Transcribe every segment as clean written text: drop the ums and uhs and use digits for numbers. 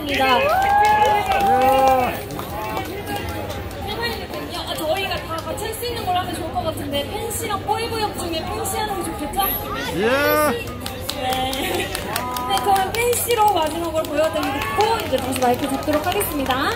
하겠습니다. 저희가 다 같이 할 수 있는 걸 하면 좋을 것 같은데 팬시랑 뽀이브역 중에 팬시 하는 게 좋겠죠? 네. 네, 그럼 팬시로 마지막으로 보여드리고 이제 다시 마이크 잡도록 하겠습니다.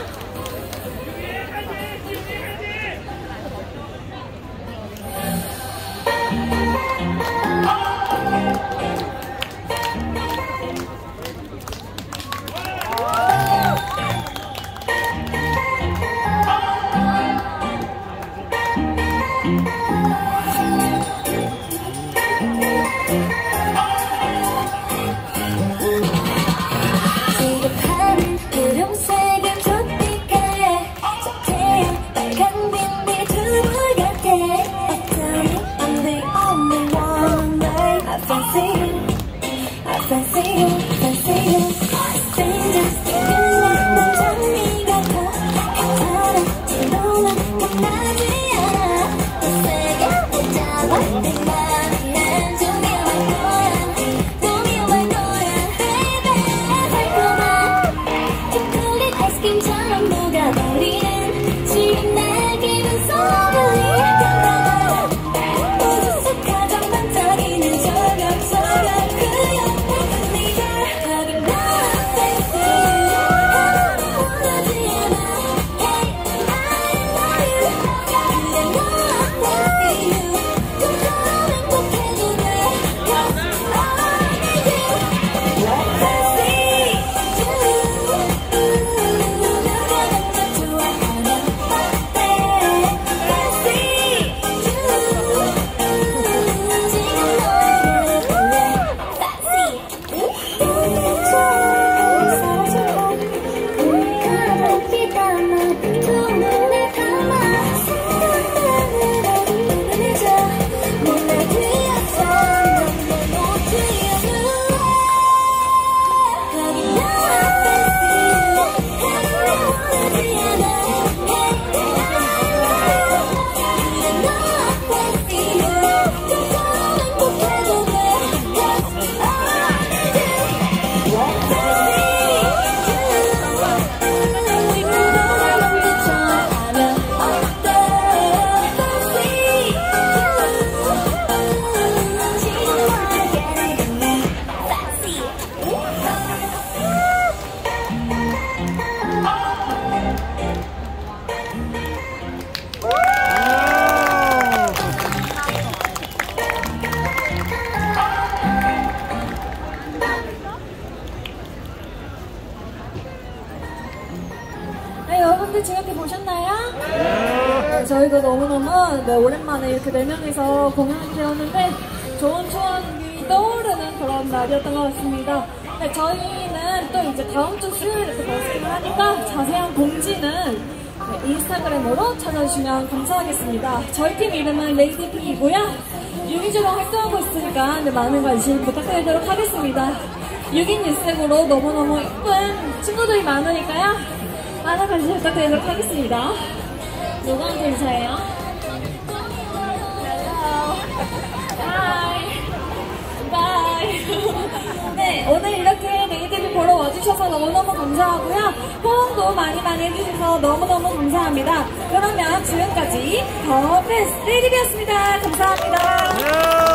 여러분들 즐겁게 보셨나요? 네, 저희가 너무너무 오랜만에 이렇게 4명이서 공연을 되었는데 좋은 추억이 떠오르는 그런 날이었던 것 같습니다. 네, 저희는 또 이제 다음 주 수요일에 이렇게 버스킹을 하니까 자세한 공지는 인스타그램으로 찾아주시면 감사하겠습니다. 저희 팀 이름은 레이디픽이고요. 6인조로 활동하고 있으니까 많은 관심 부탁드리도록 하겠습니다. 6인 유색으로 너무너무 예쁜 친구들이 많으니까요. 많은 관심 부탁드리도록 하겠습니다. 누구한테 인사해요? Hi. Bye. 네, 오늘 이렇게 레이디픽 보러 와주셔서 너무너무 감사하고요. 호응도 많이 해주셔서 너무너무 감사합니다. 그러면 지금까지 더 베스트 레이디픽이었습니다. 감사합니다.